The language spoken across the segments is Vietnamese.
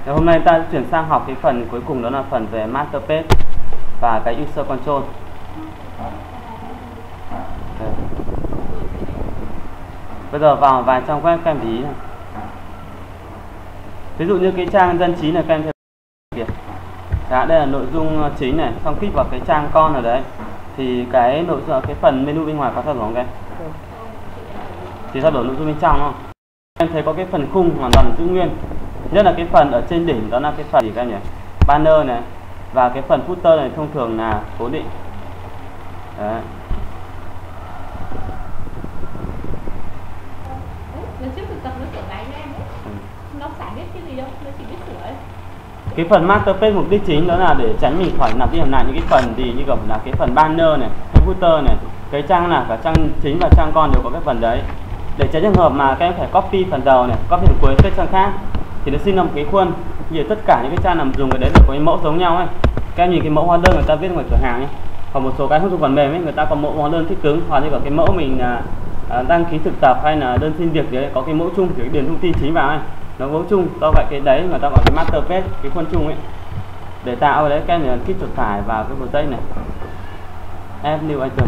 Thì hôm nay ta chuyển sang học cái phần cuối cùng, đó là phần về master page và cái user control. Đây. Bây giờ vào vài trang web các em để ý này. Ví dụ như cái trang dân trí này các em thấy việc. Đây là nội dung chính này, xong kích vào cái trang con ở đấy thì cái nội dung, cái phần menu bên ngoài có thay đổi không em? Thì thay đổi nội dung bên trong không? Em thấy có cái phần khung hoàn toàn giữ nguyên. Nhất là cái phần ở trên đỉnh, đó là cái phần gì các em nhỉ? Banner này, và cái phần footer này thông thường là cố định. Đấy. Lần trước thực tập nó sửa cái cho em ấy. Nó chả biết cái gì đâu, nó chỉ biết sửa ấy. Cái phần master page mục đích chính đó là để tránh mình khỏi lặp đi lặp lại những cái phần gì như kiểu là cái phần banner này, cái footer này, cái trang là cả trang chính và trang con đều có cái phần đấy. Để tránh trường hợp mà các em phải copy phần đầu này, copy phần cuối trang khác thì nó xin là một cái khuôn. Vì tất cả những cái trang nằm dùng cái đấy đều có cái mẫu giống nhau ấy. Các em nhìn cái mẫu hóa đơn người ta viết ngoài cửa hàng ấy. Còn một số cái không dùng phần mềm ấy, người ta có mẫu hóa đơn thích cứng, hoặc như cả cái mẫu mình đăng ký thực tập hay là đơn xin việc đấy có cái mẫu chung, cái điền thông tin chính vào ấy, nó mẫu chung. Do vậy cái đấy người ta gọi cái master page, cái khuôn chung ấy. Để tạo cái đấy các em kích chuột phải vào cái project này, add new item.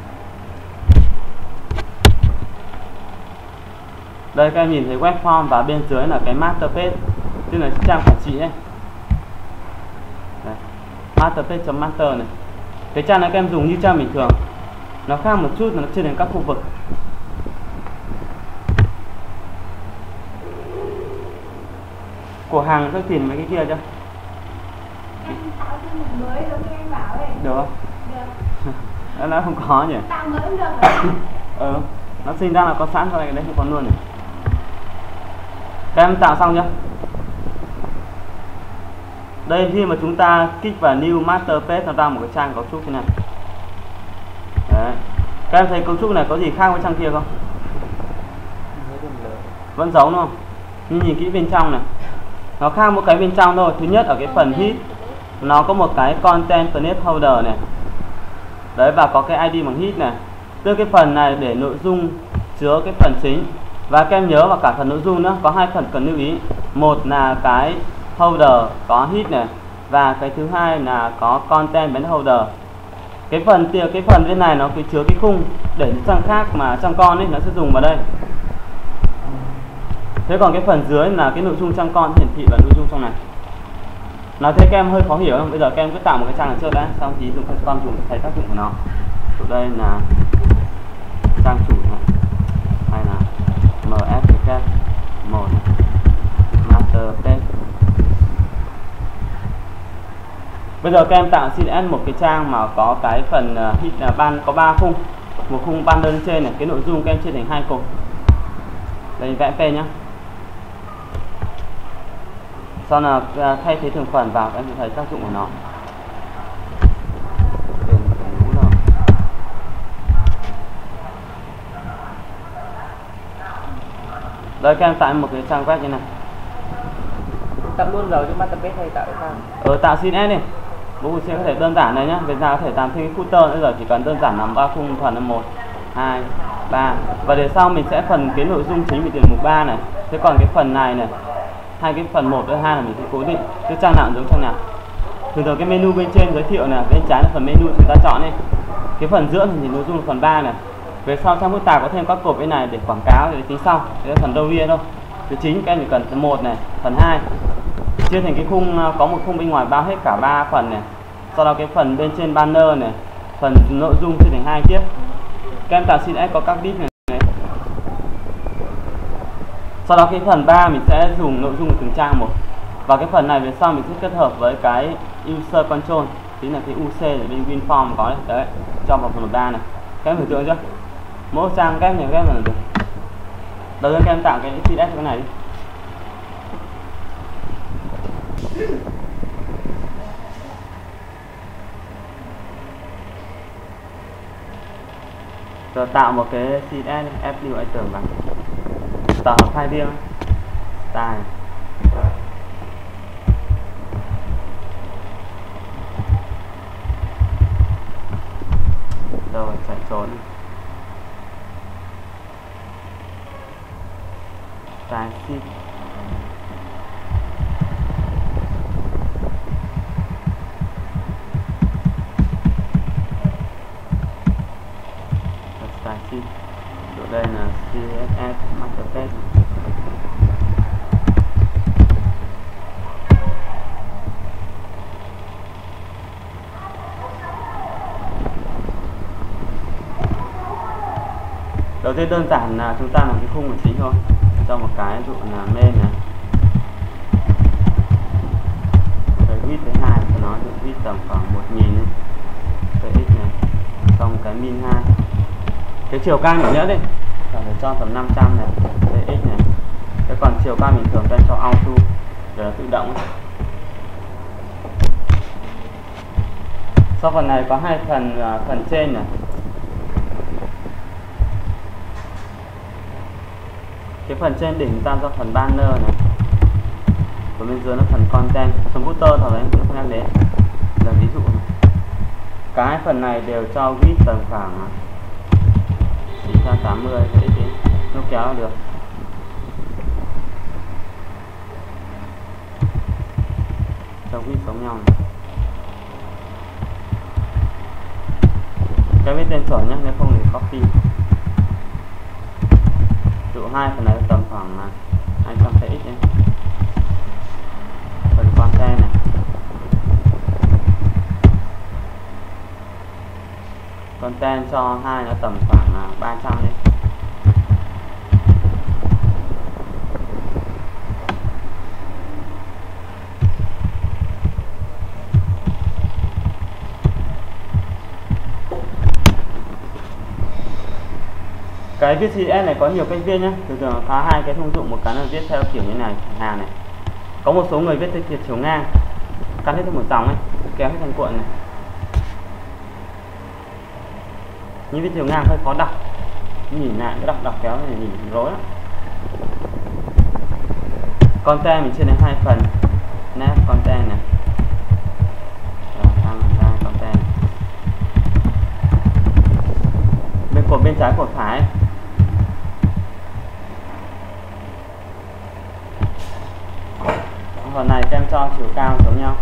Đây các em nhìn thấy web form và bên dưới là cái master page, tức là trang quản trị ấy. Đây. Master page.master này. Cái trang này các em dùng như trang bình thường, nó khác một chút là nó chia thành các khu vực. Của hàng các tìm mấy cái kia chưa? Em tạo thêm một mới giống như anh bảo ấy. Được không? Được. Nó không có nhỉ? Tạo mới cũng được. Nó sinh ra là có sẵn, sau này cái đấy không còn luôn này. Các em tạo xong chưa? Đây khi mà chúng ta kích vào new master page, nó ra một cái trang cấu trúc thế này. Đấy. Các em thấy cấu trúc này có gì khác với trang kia không? Vẫn giống đúng không? Nhưng nhìn kỹ bên trong này, nó khác một cái bên trong thôi. Thứ nhất ở cái phần hit, nó có một cái content placeholder này. Đấy, và có cái ID bằng hit này. Tức cái phần này để nội dung chứa cái phần chính. Và các em nhớ vào cả phần nội dung nữa có hai phần cần lưu ý. Một là cái holder có hit này, và cái thứ hai là có content placeholder. Cái phần bên này nó cứ chứa cái khung để những trang khác mà trang con ấy nó sẽ dùng vào đây. Thế còn cái phần dưới là cái nội dung trang con hiển thị và nội dung trong này. Nói thế các em hơi khó hiểu không? Bây giờ các em cứ tạo một cái trang này trước đã, xong thì dùng con dùng thấy tác dụng của nó. Chỗ đây là trang chủ này, hay là msvk 1 master page. Bây giờ các em tạo CSS một cái trang mà có cái phần hit là có 3 khung. Một khung banner trên này, cái nội dung các em chia thành 2 cột. Đây vẽ p nhá. Sau là thay thế thành phần vào, các em sẽ thấy tác dụng của nó. Đây các em tạo một cái trang web như này. Tạo luôn rồi chứ master page hay tạo sao? Tạo CSS đi. Bố sẽ có thể đơn giản này nhá. Bây giờ có thể làm thêm cái footer nữa, rồi chỉ cần đơn giản làm 3 khung phần là 1, 2, 3. Và để sau mình sẽ phần cái nội dung chính bị điền mục 3 này. Thế còn cái phần này này, hai cái phần 1 với 2 là mình sẽ cố định. Cái trang nào giống trang nào. Thường thường cái menu bên trên giới thiệu này, bên trái là phần menu chúng ta chọn đi. Cái phần giữa thì nội dung là phần 3 này. Về sau trong phức tạp có thêm các cột bên này để quảng cáo để tính sau. Đây là phần đầu tiên thôi. Thứ chính các em chỉ cần phần 1 này, phần 2. Chia thành cái khung, có một khung bên ngoài bao hết cả 3 phần này. Sau đó cái phần bên trên banner này, phần nội dung chia thành 2 tiếp. Các em tạo CSS có các div này. Sau đó cái phần 3 mình sẽ dùng nội dung của từng trang một. Và cái phần này về sau mình sẽ kết hợp với cái user control, chính là cái UC ở bên WinForm có đấy. Đấy, cho vào phần 3 này. Các em hiểu chưa chưa? Mỗi trang các em nhớ các em là được. Đầu tiên các em tạo cái CSS cho cái này đi. Rồi tạo một cái CSS add new item vào. Tạo một file riêng. Style. Rồi chạy trốn. Style sheet. CSS master page. Đầu tiên đơn giản là chúng ta làm cái khung là chính thôi, cho một cái ví dụ là main này, cái width thứ hai của nó thì width tầm khoảng 1000 này, cái x này, xong cái min 2, cái chiều cao nhỏ nhất đi, phải cho tầm 500 này, cái x này, cái còn chiều cao bình thường ta cho auto để nó tự động. Sau phần này có hai phần, phần trên này. Cái phần trên đỉnh ta do phần banner này, còn bên dưới nó phần content, phần footer thôi đấy, không nhắc đến. Là ví dụ này. Cả hai phần này đều cho width tầm khoảng 980 cái x nó kéo được. Cho width giống nhau này. Cái viết tên chuẩn nhé, nếu không thì copy. Ví dụ hai phần này tầm khoảng 200 px nhé. Phần content này, content cho hai nó tầm khoảng 300 đi. Cái viết CSS này có nhiều cách viết nhé. Thường có hai cái thông dụng, một cái là viết theo kiểu như này, hàng này. Có một số người viết theo chiều ngang, cắt hết thành một dòng ấy, kéo hết thành cuộn này. Nhưng viết chiều ngang hơi khó đọc, nhìn lại cái đọc kéo này nhìn rối lắm. Content mình chia thành hai phần, nav content này, sang content. Bên cột bên trái cột phải. Phần này các em cho chiều cao giống nhau,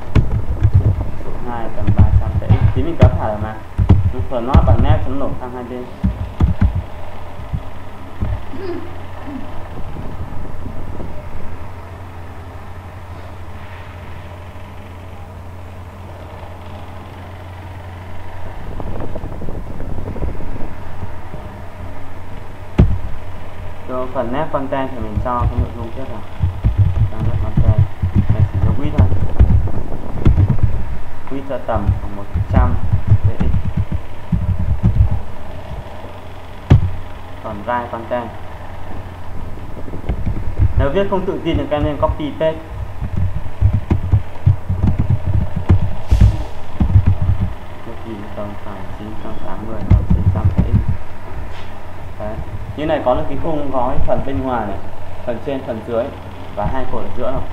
2 tầm 300 px thì mình kéo thả được mà. Phần nó bằng nét cho nó nổ sang hai bên. Cho phần nét content thì mình cho cái nội dung tiếp vào. Nét content này chỉ có width thôi, width cho tầm khoảng 100 px. Còn right content, nếu viết không tự tin thì các em nên copy paste. Tầm khoảng 980 hoặc 900 px. Đấy. Như này có được cái khung có cái phần bên ngoài này, phần trên, phần dưới và hai cột ở giữa rồi.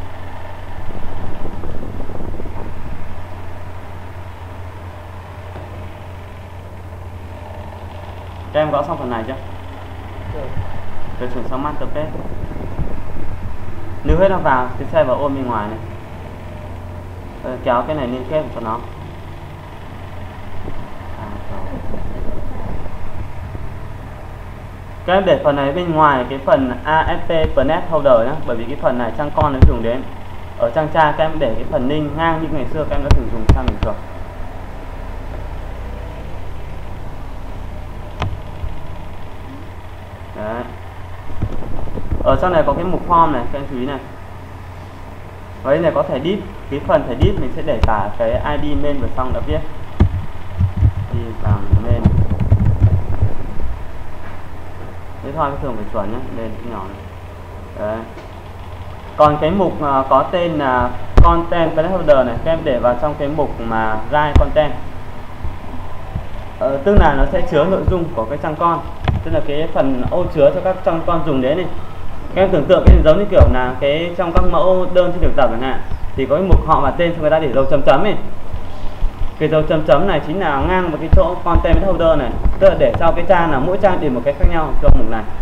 Các em gõ xong phần này chưa? Rồi chuyển sang master page. Nếu hết nó vào thì xe vào ôm bên ngoài này. Kéo cái này liên kết cho nó. Các em để phần này bên ngoài cái phần ASP Planet Holder nhé, bởi vì cái phần này trang con nó dùng đến. Ở trang cha các em để cái phần ninh ngang như ngày xưa các em đã thường dùng sang bình thường. Đấy. Ở trong này có cái mục form này, các em chú ý này. Và đây này có thẻ div, cái phần thẻ div mình sẽ để cả cái ID main vào xong đã viết. Đi bằng main. Thế thôi, cái thường phải chuẩn nhé, lên cái nhỏ này. Đấy. Còn cái mục có tên là Content Placeholder này, các em để vào trong cái mục mà Write Content. Tức là nó sẽ chứa nội dung của cái trang con, tức là cái phần ô chứa cho các trang con dùng đến này. Các em tưởng tượng cái giống như kiểu là cái trong các mẫu đơn trên thực tập chẳng hạn, thì có cái mục họ và tên cho người ta để dấu chấm chấm ấy. Cái dấu chấm chấm này chính là ngang vào cái chỗ Content Placeholder này, tức là để cho cái trang là mỗi trang để một cái khác nhau cho mục này.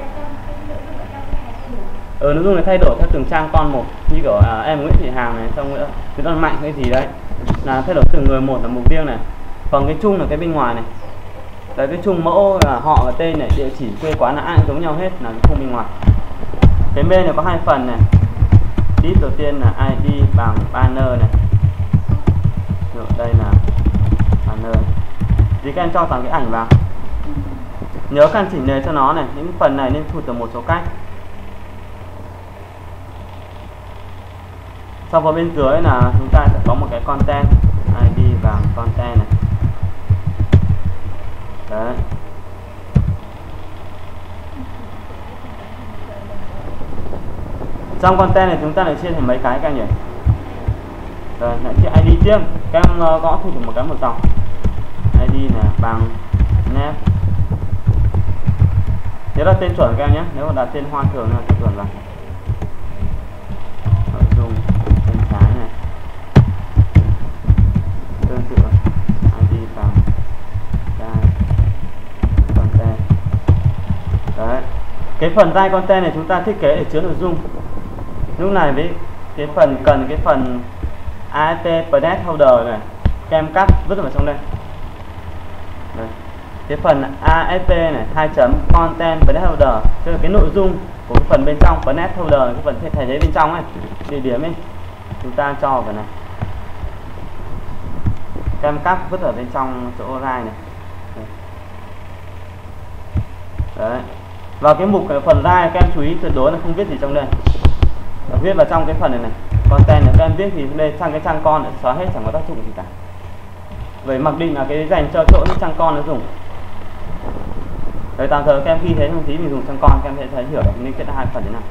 Nội dung này thay đổi theo từng trang con một, như kiểu em Nguyễn Thị Hằng này, xong nữa Nguyễn Văn Mạnh cái gì đấy, là thay đổi từng người một là mục riêng này. Còn cái chung là cái bên ngoài này, Đấy, cái chung mẫu là họ và tên này, địa chỉ quê quán là ai cũng giống nhau hết, là không bên ngoài. Cái bên này có hai phần này. Div đầu tiên là ID bằng banner này. Rồi đây là banner. Thì các em cho toàn cái ảnh vào. Nhớ căn chỉnh nền cho nó này, những phần này nên thu từ một số cách. Sau vào bên dưới là chúng ta sẽ có một cái content, ID bằng content này. Đấy. Trong content này chúng ta lại chia thành mấy cái các em nhỉ? Rồi, lại chia ID tiếp. Các em gõ thu một cái một dòng. ID là bằng name. Nhớ là tên chuẩn các em nhé. Nếu mà đặt tên hoa thường là tên chuẩn vào. Nội dung bên trái này. Tương tự ID bằng content. Đấy. Cái phần tag content này chúng ta thiết kế để chứa nội dung. Lúc này với cái phần cần cái phần ASP placeholder này, các em cắt vứt vào trong đây. Đây. Cái phần ASP này 2 chấm content placeholder, tức là cái nội dung của cái phần bên trong placeholder, cái phần thay thế bên trong ấy, địa điểm ấy, chúng ta cho vào này. Các em cắt vứt ở bên trong chỗ right này. Đấy. Vào cái mục cái phần right các em chú ý tuyệt đối là không viết gì trong đây. Viết vào trong cái phần này này, content này các em viết thì đây sang cái trang con để xóa hết, chẳng có tác dụng gì cả. Vậy mặc định là cái dành cho chỗ những trang con nó dùng. Đấy, tạm thời các em khi thấy không tí mình dùng trang con, các em sẽ thấy hiểu được liên kết hai phần thế nào.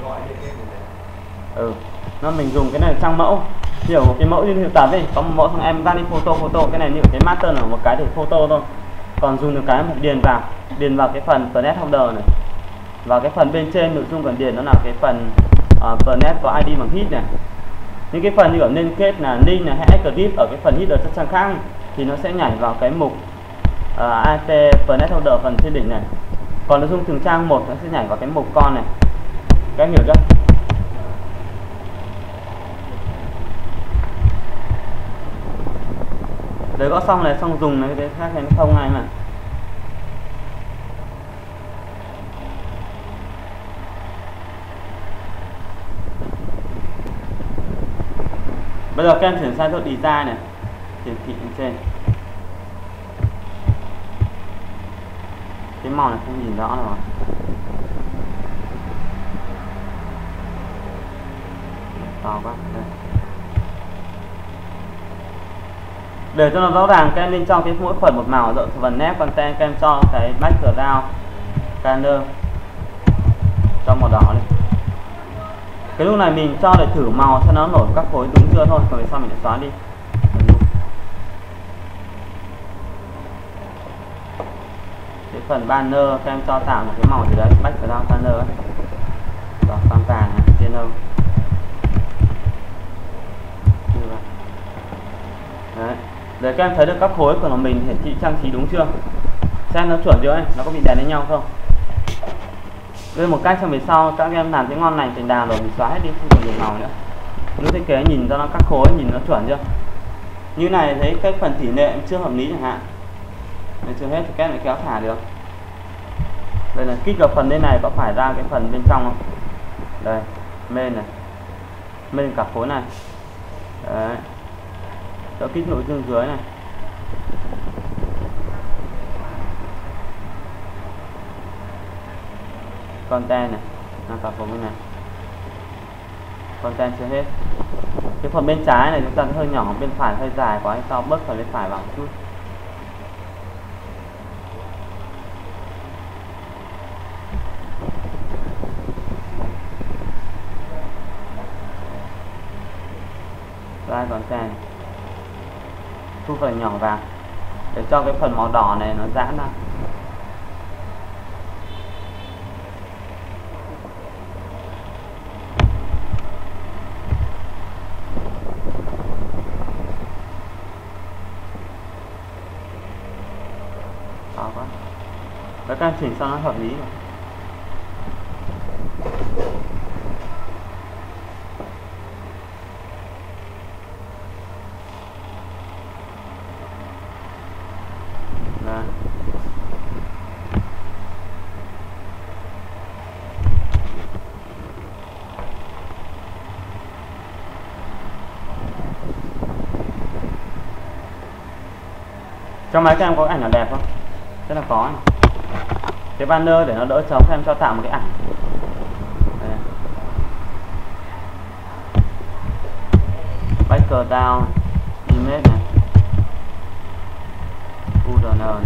Nó mình dùng cái này trang mẫu, hiểu cái mẫu như thực tập đi, có một mẫu thằng em ra đi photo, cái này như cái master là một cái để photo thôi. Còn dùng được cái điền vào cái phần placeholder này. Và cái phần bên trên nội dung cần điền nó là cái phần Planet có ID bằng hit này. Những cái phần như ở liên kết là link này hay active ở cái phần hit ở trang khác này, thì nó sẽ nhảy vào cái mục AT placeholder phần trên đỉnh này. Còn nội dung từng trang một nó sẽ nhảy vào cái mục con này. Các em hiểu chưa? Đấy, gõ xong này, xong dùng này, cái khác này nó không ai mà. Bây giờ các em chuyển sang chỗ design này, hiển thị bên trên. Cái màu này không nhìn rõ rồi. To quá. Đây. Để cho nó rõ ràng, các em nên cho cái mỗi phần một màu rộng phần nét content, các em cho cái background color cho màu đỏ này. Cái lúc này mình cho để thử màu xem nó nổi các khối đúng chưa thôi, còn về sau mình sẽ xóa đi. Cái phần banner các em cho tạo một cái màu gì đấy, background banner ấy. Đó, vàng vàng này, trên đâu. Đấy. Để các em thấy được các khối của mình hiển thị trang trí đúng chưa? Xem nó chuẩn chưa ấy, nó có bị đè lên nhau không? Đây một cách cho về sau các em làm cái ngon lành thành đàn rồi mình xóa hết đi, không còn nhiều màu nữa. Nếu thiết kế nhìn cho nó các khối nhìn nó chuẩn chưa? Như này thấy cái phần tỷ lệ chưa hợp lý chẳng hạn. Đây chưa hết thì các em lại kéo thả được. Đây là kích vào phần bên này có phải ra cái phần bên trong không? Đây, main này. Main cả khối này. Đấy. Cho kích nội dung dưới này. Content này, cả khối bên này. Content chưa hết. Cái phần bên trái này chúng ta hơi nhỏ, bên phải hơi dài quá, sau bớt phần bên phải vào một chút. Slide content, thu phần nhỏ vào để cho cái phần màu đỏ này nó giãn ra. Đó quá. Các em chỉnh sao nó hợp lý rồi. Đấy. Trong máy các em có cái ảnh nào đẹp không? Rất là có. Cái banner để nó đỡ trống em cho tạo một cái ảnh. Đây. Background image này, URL này.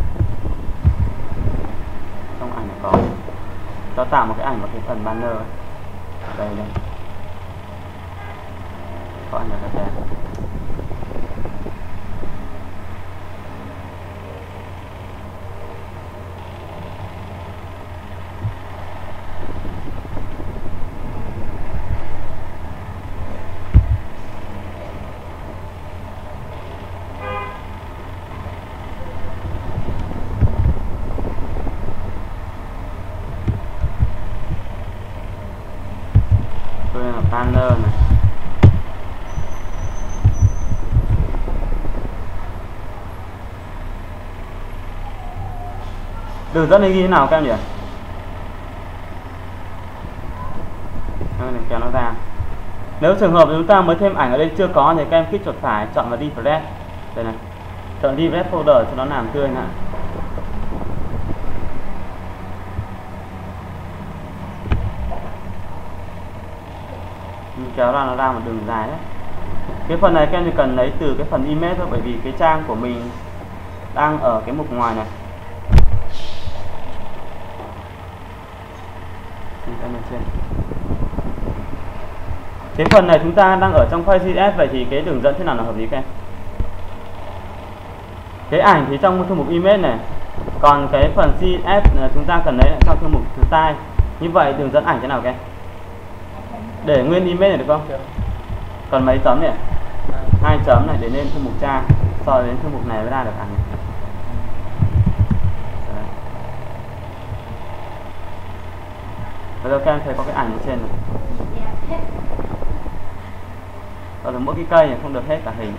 Trong ảnh này có. Cho tạo một cái ảnh vào cái phần banner. Đây đây. Có ảnh là đẹp. Banner này. Đường dẫn này ghi thế nào các em nhỉ? Đây, kéo nó ra. Nếu trường hợp chúng ta mới thêm ảnh ở đây chưa có thì các em kích chuột phải chọn vào refresh. Đây này. Chọn refresh folder cho nó làm tươi nè. Kéo ra nó ra một đường dài đấy. Cái phần này các em chỉ cần lấy từ cái phần image thôi, bởi vì cái trang của mình đang ở cái mục ngoài này. Cái phần này chúng ta đang ở trong file CSS, vậy thì cái đường dẫn thế nào là hợp lý các em? Cái ảnh thì trong thư mục image này, còn cái phần CSS chúng ta cần lấy trong thư mục style. Như vậy đường dẫn ảnh thế nào các em? Để nguyên image này được không? Còn mấy chấm nhỉ? 2 chấm này để lên thư mục trang, sau đến thư mục này mới ra được ảnh. Bây giờ các em thấy có cái ảnh ở trên này. Còn mỗi cái cây này không được hết cả hình.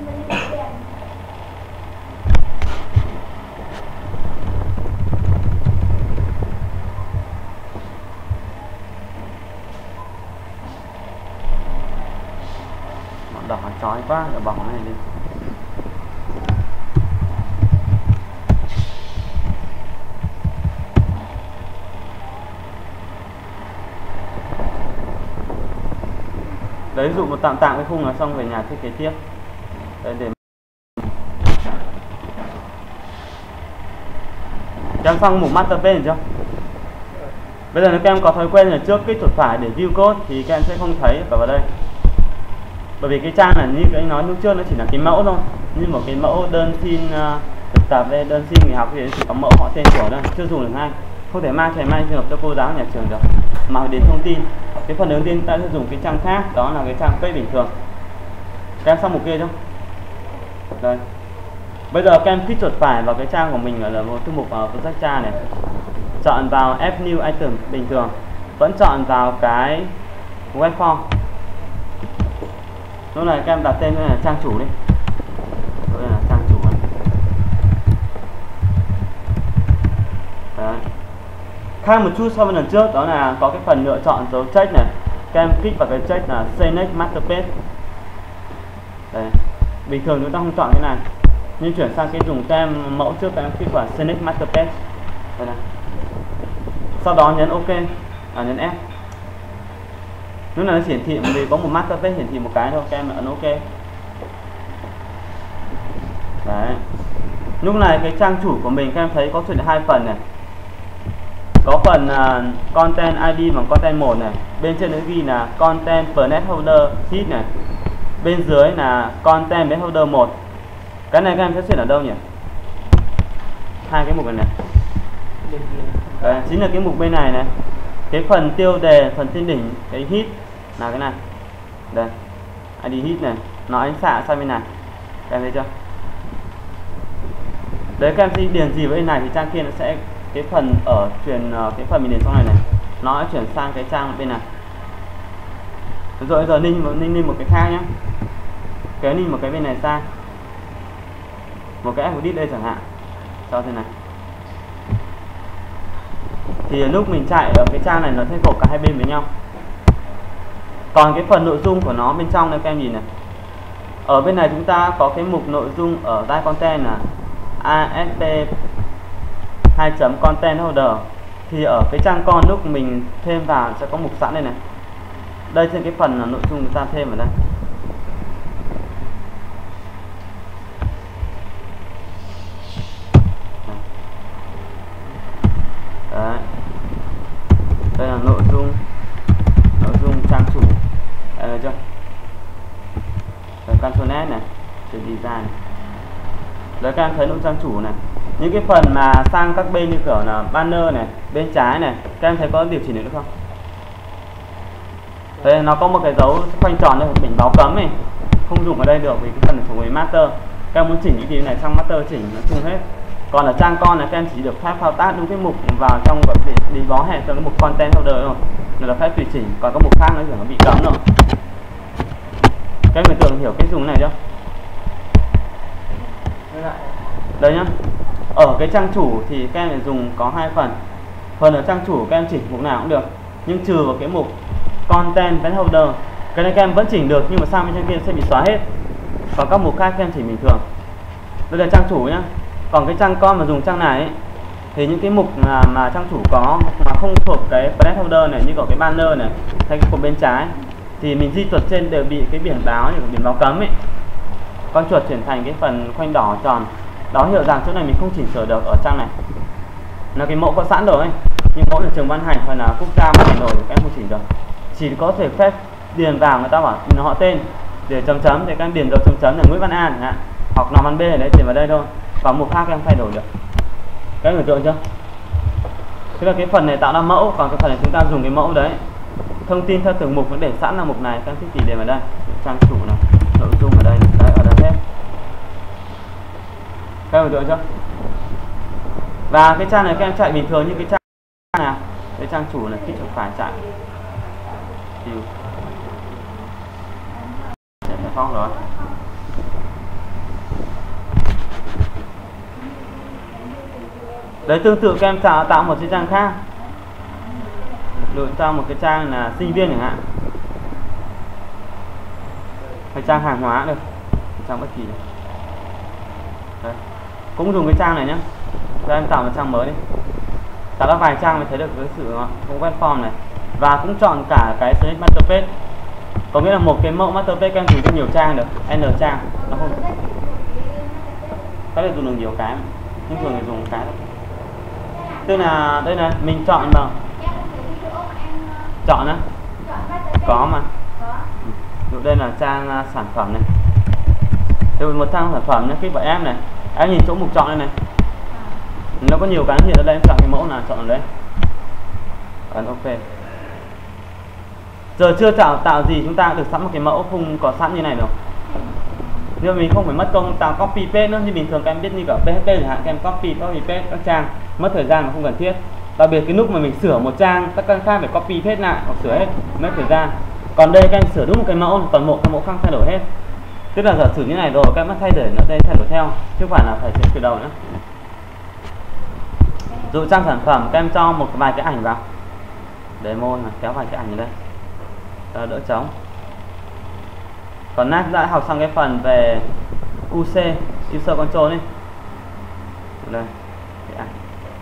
Đỏ chói quá, để bỏ cái này đi. Đấy, dụ một tạm cái khung là xong, về nhà thiết kế tiếp. Đấy, để các em xong mục master page chưa? Bây giờ nếu các em có thói quen là trước kích chuột phải để view code thì các em sẽ không thấy cả vào đây. Bởi vì cái trang này như cái anh nói lúc trước nó chỉ là cái mẫu thôi, như một cái mẫu đơn xin thực tập đây, đơn xin nghỉ học thì chỉ có mẫu họ tên tuổi thôi, chưa dùng được ngay, không thể mang trường hợp cho cô giáo nhà trường được, mà đến thông tin. Cái phần đầu tiên ta sẽ dùng cái trang khác, đó là cái trang page bình thường. Các em xong một kia không? Đây. Bây giờ các em kích chuột phải vào cái trang của mình ở một thư mục project này, chọn vào add new item bình thường, vẫn chọn vào cái web form. Lúc này các em đặt tên là trang chủ đi. Đây là trang chủ này. Đấy. Khác một chút so với lần trước, đó là có cái phần lựa chọn dấu check này. Các em kích vào cái check là Save Next Master Page. Đấy. Bình thường chúng ta không chọn cái này, nhưng chuyển sang cái dùng tem mẫu trước, các em kích vào Save Next Master Page. Đây này. Sau đó nhấn OK, nhấn F. Lúc này nó hiển thị vì có một master page hiển thị một cái thôi, các em ấn OK. Đấy. Lúc này cái trang chủ của mình các em thấy có chuyển hai phần này. Có phần content ID bằng content 1 này, bên trên nó ghi là content per net holder sheet này, bên dưới là content net holder 1. Cái này các em sẽ chuyển ở đâu nhỉ? Hai cái mục này này. Đấy, chính là cái mục bên này này. Cái phần tiêu đề, phần tên đỉnh, cái hit là cái này. Đây. ID hit này, nó ánh xạ sang bên này. Các em thấy chưa? Đấy, các em sẽ điền gì với bên này thì trang kia nó sẽ cái phần ở truyền cái phần mình điền trong này này, nó sẽ chuyển sang cái trang bên này. Rồi giờ ninh một cái khác nhé. Kéo ninh một cái bên này sang. Một cái edit đây chẳng hạn. Cho thế này. Thì lúc mình chạy ở cái trang này nó sẽ gộp cả hai bên với nhau. Còn cái phần nội dung của nó bên trong này các em nhìn này. Ở bên này chúng ta có cái mục nội dung ở type content là ASP 2 chấm content holder, thì ở cái trang con lúc mình thêm vào sẽ có mục sẵn đây này. Đây trên cái phần là nội dung chúng ta thêm ở đây. Đấy. Đây là nội dung trang chủ. Đây là chưa? Control S này, trên design. Đấy, các em thấy nội dung trang chủ này. Những cái phần mà sang các bên như kiểu là banner này, bên trái này, các em thấy có điều chỉnh được không? Đây nó có một cái dấu khoanh tròn đây, biển báo cấm này, không dùng ở đây được vì cái phần thuộc về master. Các em muốn chỉnh những cái này trong master chỉnh nó chung hết. Còn ở trang con này các em chỉ được phép thao tác đúng cái mục vào trong đi bó hẹn cho cái mục content holder rồi, là phép tùy chỉnh. Còn các mục khác nó bị cấm rồi. Các em tưởng hiểu cái dùng này chưa? Đây nhá. Ở cái trang chủ thì các em phải dùng có hai phần. Phần ở trang chủ các em chỉnh mục nào cũng được, nhưng trừ vào cái mục content event holder. Cái này các em vẫn chỉnh được nhưng mà sang bên trên kia sẽ bị xóa hết. Còn các mục khác các em chỉnh bình thường. Đây là trang chủ nhá. Còn cái trang con mà dùng trang này ấy, thì những cái mục mà trang chủ có mà không thuộc cái event holder này, như có cái banner này hay cái cột bên trái, thì mình di chuột trên đều bị cái biển báo như biển báo cấm ấy. Con chuột chuyển thành cái phần khoanh đỏ tròn, đó hiểu rằng chỗ này mình không chỉnh sửa được ở trang này. Là cái mẫu có sẵn rồi ấy. Nhưng mẫu là trường ban hành hoặc là quốc gia ban hành rồi thì các em không chỉnh được. Chỉ có thể phép điền vào, người ta bảo họ tên để chấm chấm thì các em điền dấu chấm chấm là Nguyễn Văn An chẳng hạn, hoặc Nam Văn B đấy, điền vào đây thôi. Còn mục khác các em thay đổi được. Các em hiểu tượng chưa? Thế là cái phần này tạo ra mẫu, còn cái phần này chúng ta dùng cái mẫu đấy. Thông tin theo từng mục nó để sẵn là mục này, các em thích gì điền vào đây. Trang chủ này, nội dung ở đây, đấy, ở đây hết. Các em hiểu tượng chưa? Và cái trang này các em chạy bình thường như cái trang nào, cái trang chủ này, kích chuột phải chạy. Để phải phong rồi. Đấy, tương tự các em tạo một cái trang khác. Đổi sang một cái trang là sinh viên chẳng hạn, hay trang hàng hóa được, trang bất kỳ này. Đấy. Cũng dùng cái trang này nhé. Cho em tạo một trang mới đi. Tạo ra vài trang mới thấy được cái sự cũng web form này. Và cũng chọn cả cái select master page. Có nghĩa là một cái mẫu master page các em dùng cho nhiều trang được, n trang. Nó không có thể dùng được nhiều cái, nhưng thường thì dùng một cái thôi. Tức là đây này, mình chọn vào, chọn á, có mà. Dụ đây là trang sản phẩm này. Đây một trang sản phẩm nhé, kích vào em này. Em nhìn chỗ mục chọn đây này, nó có nhiều cái hiện ở đây, em chọn cái mẫu nào chọn ở đấy, ấn ok. Giờ chưa tạo gì chúng ta được sẵn một cái mẫu không có sẵn như này rồi, nhưng mà mình không phải mất công tạo copy paste nữa. Như bình thường các em biết như cả PHP chẳng hạn, các em copy paste các trang mất thời gian mà không cần thiết. Đặc biệt cái lúc mà mình sửa một trang, các trang khác phải copy paste lại hoặc sửa hết, mất thời gian. Còn đây các em sửa đúng một cái mẫu, toàn bộ các mẫu khác thay đổi hết. Tức là giả sử như này rồi các em thay đổi nó đây, thay đổi theo chứ không phải là phải từ đầu nữa. Dụ trang sản phẩm các em cho một vài cái ảnh vào, demo này, kéo vài cái ảnh ở đây cho đỡ trống. Còn nãy đã học xong cái phần về UC, User Control đi. Đây, cái ảnh.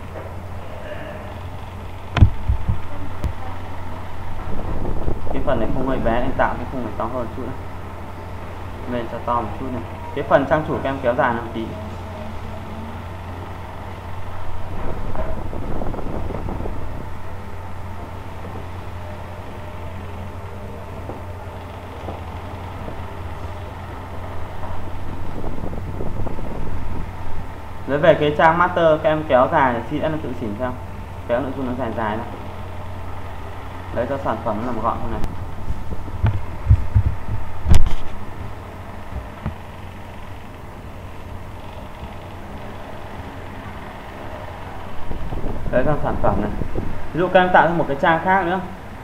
Cái phần này không hơi bé, anh tạo cái khung này to hơn chút nữa. Lên cho to một chút này. Cái phần trang chủ các em kéo dài 5 tí. Nếu về cái trang master các em kéo dài thì sẽ tự chỉnh theo, kéo nội dung nó dài dài này. Đấy, cho sản phẩm nó làm gọn hơn này. Đấy, cho sản phẩm này. Ví dụ các em tạo ra một cái trang khác nữa,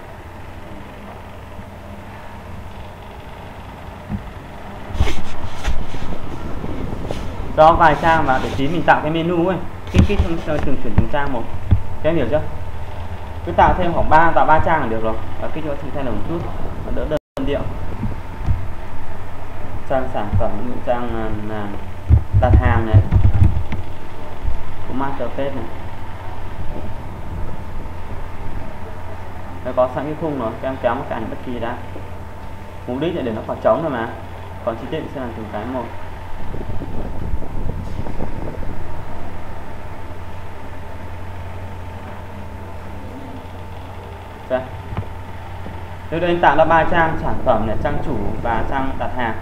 cho vài trang và để tí mình tạo cái menu ấy, kích trong từng chuyển từng trang một. Các em hiểu chưa? Cứ tạo thêm khoảng tạo 3 trang là được rồi, và kích nó thay đổi một chút, nó đỡ đơn điệu. Trang sản phẩm, trang là đặt hàng này, của master page này. Nó có sẵn cái khung rồi, các em kéo một cái ảnh bất kỳ đã. Mục đích là để nó khỏi trống rồi mà. Còn chi tiết sẽ làm từng cái một. Đây. Nếu đây anh tạo ra 3 trang sản phẩm này, trang chủ và trang đặt hàng.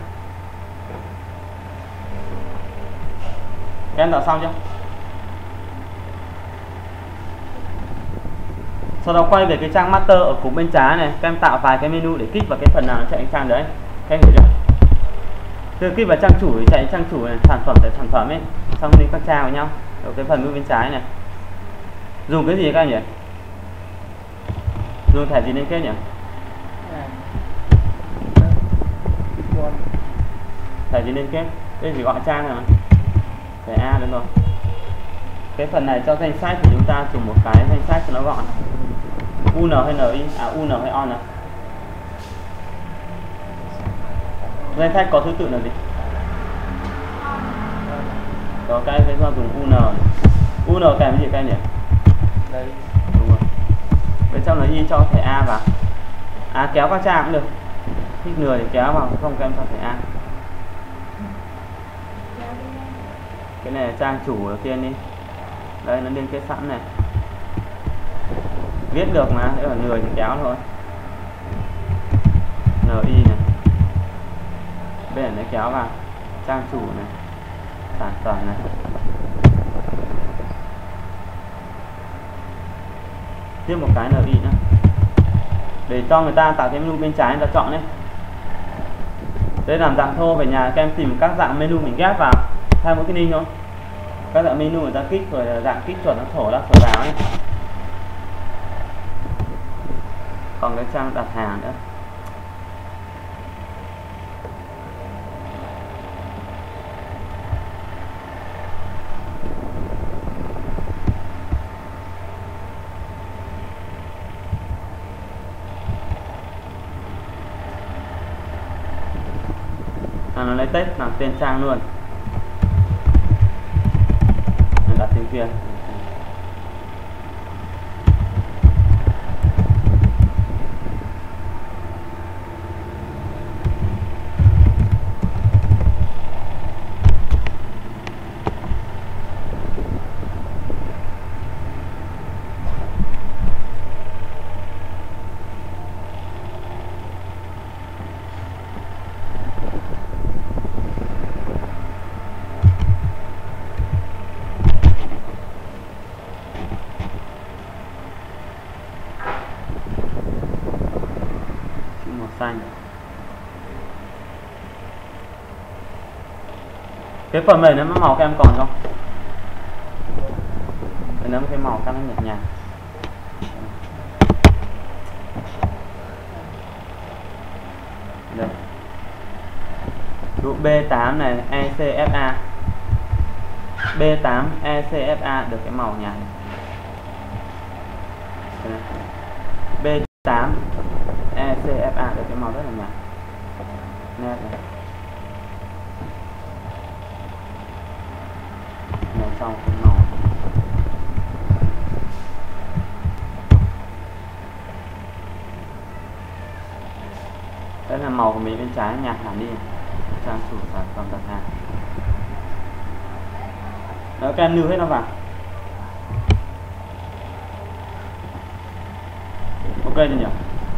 Các em tạo xong chưa? Sau đó quay về cái trang master ở cục bên trái này, các em tạo vài cái menu để kích vào cái phần nào nó chạy trang đấy. Các em hiểu chưa? Từ kích vào trang chủ thì chạy trang chủ này, sản phẩm tại sản phẩm ấy, xong đi các trang với nhau ở cái phần bên trái này. Dùng cái gì các em nhỉ? Dùng thẻ gì liên kết nhỉ? Thẻ gì liên kết? Đây chỉ gọi trang rồi mà. Thẻ A đúng rồi. Cái phần này cho danh sách thì chúng ta dùng một cái danh sách cho nó gọn. UN hay NI? À UN hay ON à? Danh sách có thứ tự là gì? Có cái chúng ta dùng UN. UN kèm cái gì các em nhỉ? Đây. Đúng rồi. Bên trong là Y cho thẻ A vào. À kéo qua trang cũng được. Thích người thì kéo vào, không các em cho thẻ A. Cái này là trang chủ đầu tiên đi. Đây nó liên kết sẵn này. Viết được mà, thế ở người thì kéo thôi. NI này. Bên này nó kéo vào. Trang chủ này. Sản phẩm này. Tiếp một cái NI nữa. Để cho người ta tạo cái menu bên trái người ta chọn đấy. Đây làm dạng thô, về nhà các em tìm các dạng menu mình ghép vào. Thay mỗi cái ninh thôi. Các dạng menu người ta kích rồi là dạng kích chuẩn nó thổ ra thổ vào ấy. Còn cái trang đặt hàng nữa. Nó lấy text làm tên trang luôn. Mình đặt tiếng Việt. Xanh. Cái phần mềm nó màu các em còn không? Nó cái màu các nó nhạt nhạt. Đây. Dụ B8 này ECFA. B8 ECFA được cái màu nhạt. B8 ECFA được cái màu rất là nhạt. Nét này. Màu trong cái màu. Đây là màu của mình bên trái nhạt hẳn đi. Trang chủ sản phẩm đặt hàng. Đó, các em lưu hết nó vào. Ok chưa nhỉ?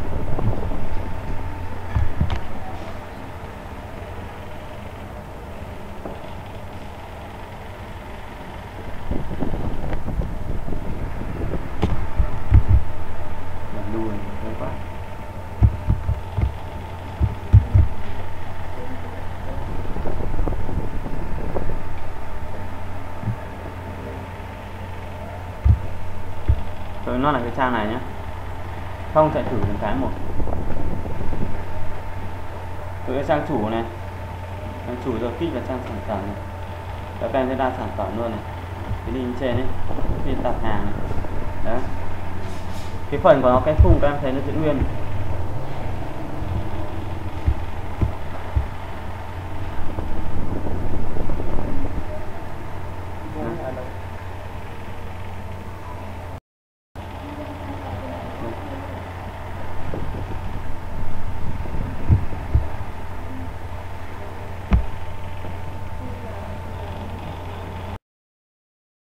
Rồi nó là cái trang này nhé. Không chạy thử từng cái một. Từ cái trang chủ này. Trang chủ rồi kích vào trang sản phẩm này. Các em sẽ ra sản phẩm luôn này. Cái link trên ấy. Cái đặt hàng này. Đấy. Cái phần của nó cái khung các em thấy nó giữ nguyên.